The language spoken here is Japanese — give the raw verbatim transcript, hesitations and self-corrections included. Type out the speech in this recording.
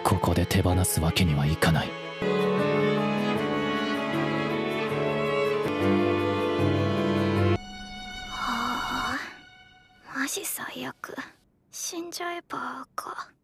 ここで手放すわけにはいかない。 はあ、マジ最悪。死んじゃえばか。